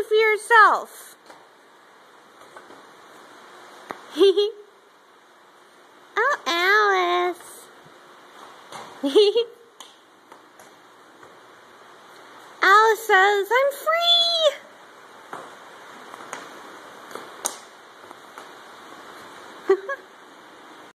say for yourself? Oh, Alice. Alice says, I'm free.